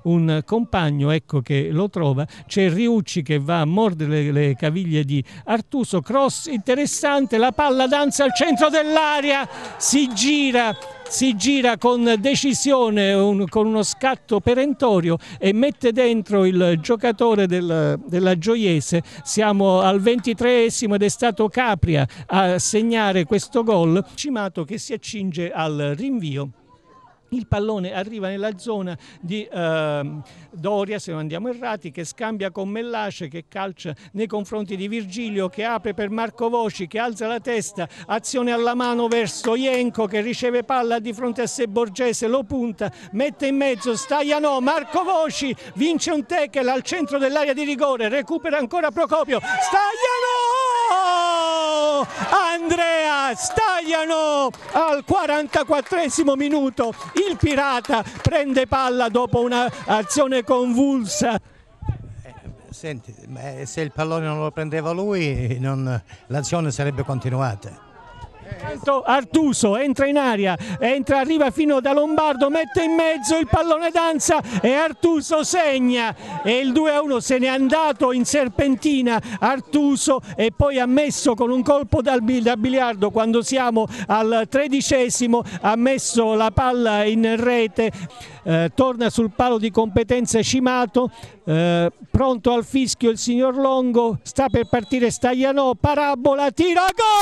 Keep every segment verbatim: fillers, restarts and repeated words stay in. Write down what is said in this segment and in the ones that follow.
un compagno, ecco, che lo trova. C'è Riucci che va a mordere le, le caviglie di Artuso, cross interessante, la palla danza al centro dell'area, si gira si gira con decisione, un, con uno scatto perentorio, e mette dentro il giocatore del, della Gioiese. Siamo al ventitreesimo ed è stato Capria a segnare questo gol. Cimato che si accinge al rinvio. Il pallone arriva nella zona di eh, Doria, se non andiamo errati, che scambia con Mellace, che calcia nei confronti di Virgilio, che apre per Marco Voci, che alza la testa, azione alla mano verso Ienco, che riceve palla di fronte a sé Borgese, lo punta, mette in mezzo Staglianò, Marco Voci vince un tackle al centro dell'area di rigore, recupera ancora Procopio, Staglianò! Andrea Staglianò al quarantaquattresimo minuto. Il Pirata prende palla dopo un'azione convulsa. Eh, senti, se il pallone non lo prendeva lui, l'azione sarebbe continuata. Intanto Artuso entra in aria, entra, arriva fino da Lombardo, mette in mezzo, il pallone danza e Artuso segna, e il due a uno se n'è andato in serpentina Artuso, e poi ha messo con un colpo da biliardo, quando siamo al tredicesimo, ha messo la palla in rete. Eh, torna sul palo di competenza Cimato, eh, pronto al fischio il signor Longo, sta per partire Staglianò, parabola, tiro,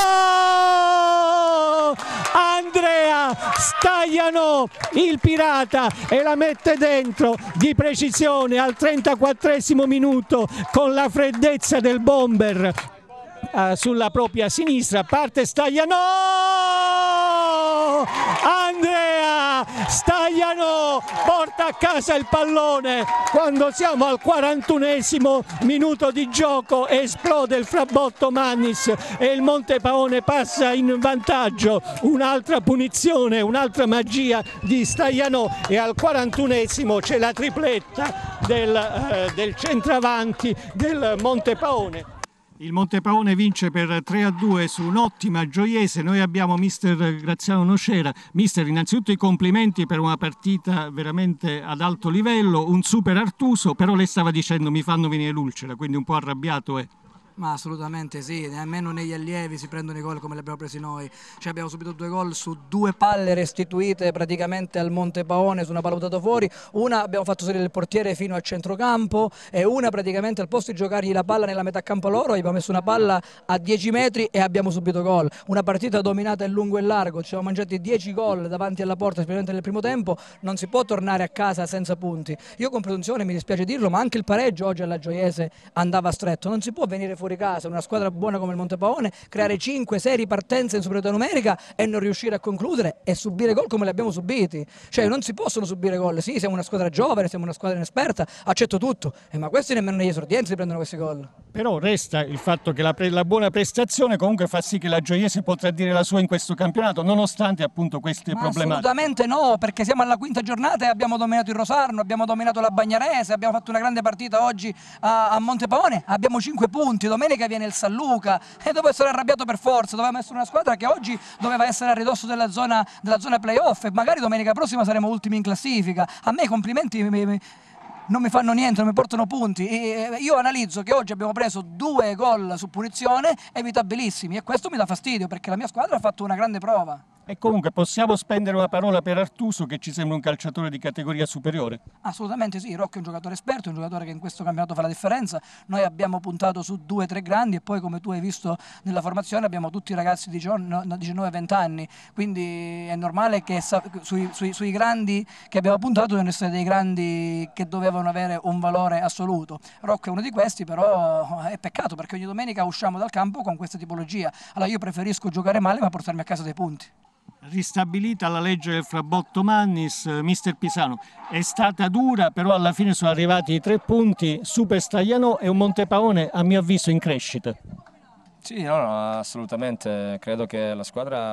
gol! Andrea Staglianò, il Pirata, e la mette dentro di precisione al trentaquattresimo minuto con la freddezza del bomber eh, sulla propria sinistra. Parte Staglianò, Andrea Staglianò porta a casa il pallone. Quando siamo al quarantunesimo minuto di gioco esplode il Frabotto Mannis e il Montepaone passa in vantaggio. Un'altra punizione, un'altra magia di Staglianò, e al quarantunesimo c'è la tripletta del, eh, del centravanti del Montepaone. Il Montepaone vince per tre a due su un'ottima Gioiese. Noi abbiamo mister Graziano Nocera. Mister, innanzitutto i complimenti per una partita veramente ad alto livello, un super Artuso, però lei stava dicendo mi fanno venire l'ulcera, quindi un po' arrabbiato è. Ma assolutamente sì, nemmeno negli allievi si prendono i gol come li abbiamo presi noi. Cioè abbiamo subito due gol su due palle restituite praticamente al Montepaone su una palla buttata fuori. Una abbiamo fatto salire il portiere fino a centrocampo e una praticamente al posto di giocargli la palla nella metà campo loro abbiamo messo una palla a dieci metri e abbiamo subito gol. Una partita dominata in lungo e largo, ci siamo mangiati dieci gol davanti alla porta, specialmente nel primo tempo. Non si può tornare a casa senza punti. Io con presunzione, mi dispiace dirlo, ma anche il pareggio oggi alla Gioiese andava stretto. Non si può venire fuori fuori casa, una squadra buona come il Montepaone, creare cinque sei ripartenze in superiorità numerica e non riuscire a concludere e subire gol come li abbiamo subiti. Cioè non si possono subire gol. Sì, siamo una squadra giovane, siamo una squadra inesperta, accetto tutto, eh, ma questi nemmeno negli esordienti si prendono questi gol. Però resta il fatto che la, pre la buona prestazione comunque fa sì che la Gioiese potrà dire la sua in questo campionato, nonostante appunto queste ma problematiche. Assolutamente no, perché siamo alla quinta giornata e abbiamo dominato il Rosarno, abbiamo dominato la Bagnarese, abbiamo fatto una grande partita oggi a, a Montepaone, abbiamo cinque punti, domenica viene il San Luca e dopo essere arrabbiato per forza, dovevamo essere una squadra che oggi doveva essere a ridosso della zona, della zona playoff e magari domenica prossima saremo ultimi in classifica. A me i complimenti mi, mi, non mi fanno niente, non mi portano punti. E io analizzo che oggi abbiamo preso due gol su punizione evitabilissimi e questo mi dà fastidio perché la mia squadra ha fatto una grande prova. E comunque possiamo spendere una parola per Artuso, che ci sembra un calciatore di categoria superiore? Assolutamente sì, Rocco è un giocatore esperto, è un giocatore che in questo campionato fa la differenza. Noi abbiamo puntato su due o tre grandi e poi, come tu hai visto nella formazione, abbiamo tutti i ragazzi di diciannove venti anni, quindi è normale che sui, sui, sui grandi che abbiamo puntato devono essere dei grandi che dovevano avere un valore assoluto. Rocco è uno di questi, però è peccato perché ogni domenica usciamo dal campo con questa tipologia. Allora io preferisco giocare male ma portarmi a casa dei punti. Ristabilita la legge del Frabotto Mannis, mister Pisano, è stata dura, però alla fine sono arrivati i tre punti, super Staglianò e un Montepaone a mio avviso in crescita. Sì, no, no, assolutamente, credo che la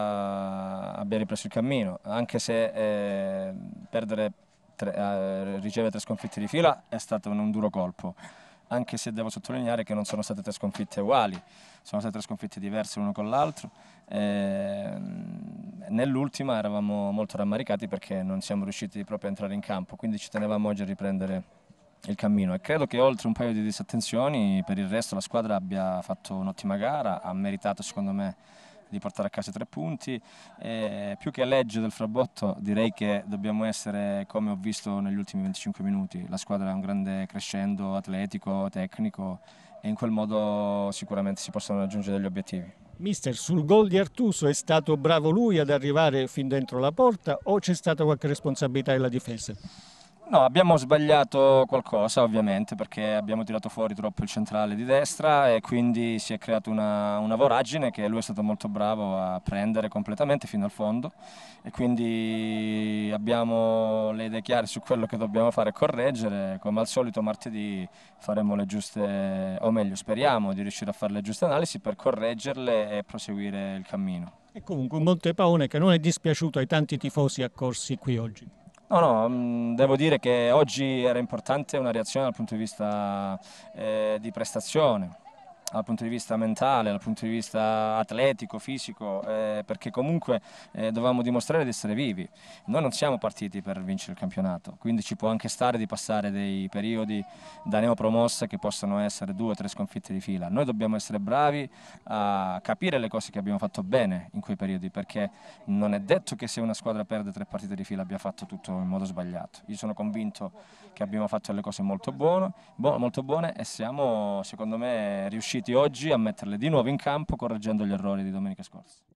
squadra abbia ripreso il cammino, anche se eh, perdere tre, eh, ricevere tre sconfitte di fila è stato un, un duro colpo, anche se devo sottolineare che non sono state tre sconfitte uguali, sono state tre sconfitte diverse l'uno con l'altro. Eh, nell'ultima eravamo molto rammaricati perché non siamo riusciti proprio a entrare in campo, quindi ci tenevamo oggi a riprendere il cammino e credo che oltre un paio di disattenzioni per il resto la squadra abbia fatto un'ottima gara, ha meritato secondo me di portare a casa tre punti e più che legge del Frabotto direi che dobbiamo essere, come ho visto negli ultimi venticinque minuti, la squadra è un grande crescendo atletico, tecnico e in quel modo sicuramente si possono raggiungere degli obiettivi. Mister, sul gol di Artuso è stato bravo lui ad arrivare fin dentro la porta o c'è stata qualche responsabilità della difesa? No, abbiamo sbagliato qualcosa ovviamente perché abbiamo tirato fuori troppo il centrale di destra e quindi si è creata una, una voragine che lui è stato molto bravo a prendere completamente fino al fondo e quindi abbiamo le idee chiare su quello che dobbiamo fare e correggere. Come al solito martedì faremo le giuste, o meglio speriamo di riuscire a fare le giuste analisi per correggerle e proseguire il cammino. E comunque un Montepaone che non è dispiaciuto ai tanti tifosi accorsi qui oggi. No, no, devo dire che oggi era importante una reazione dal punto di vista eh, di prestazione, dal punto di vista mentale, dal punto di vista atletico, fisico, eh, perché comunque eh, dovevamo dimostrare di essere vivi. Noi non siamo partiti per vincere il campionato, quindi ci può anche stare di passare dei periodi da neopromosse che possono essere due o tre sconfitte di fila. Noi dobbiamo essere bravi a capire le cose che abbiamo fatto bene in quei periodi, perché non è detto che se una squadra perde tre partite di fila abbia fatto tutto in modo sbagliato. Io sono convinto che abbiamo fatto delle cose molto buone, molto buone e siamo, secondo me, riusciti oggi a metterle di nuovo in campo correggendo gli errori di domenica scorsa.